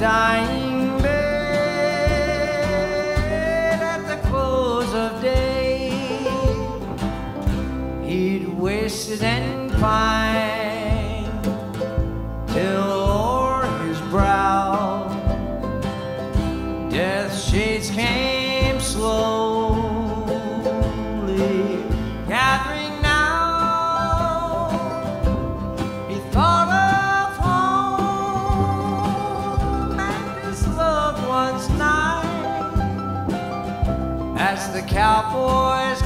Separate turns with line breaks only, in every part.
dying bed at the close of day, he'd wasted and pined till o'er his brow death's shades came slowly gathering now. He thought of home and his loved ones nigh as the cowboys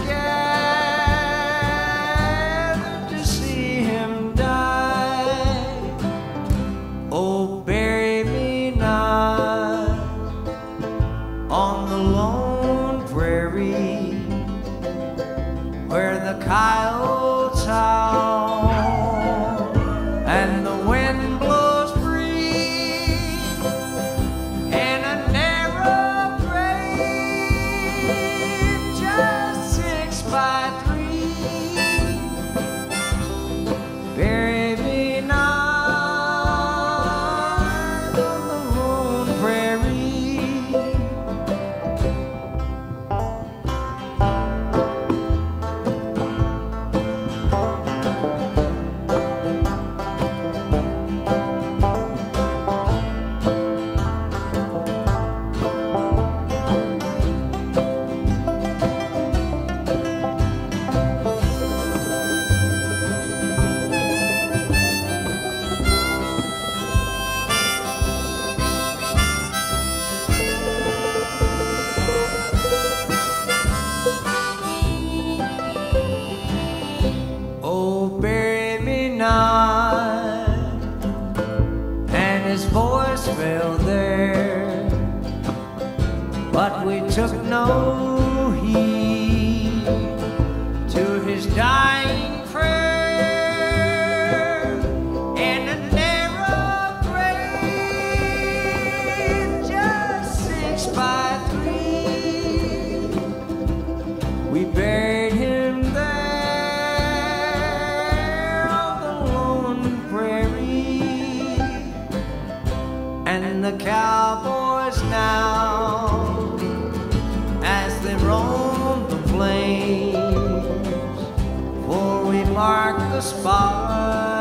gathered to see him die. Oh, bury me not on the lone prairie where the coyotes howl and the wind blows free in a narrow grave just 6 by 3. Bury me not on the lone prairie. Oh, bury me not, and his voice fell there, but we took no heed to his dying prayer in a narrow grave just 6 by 3. We buried him there and the cowboys now, as they roam the plains, for we mark the spot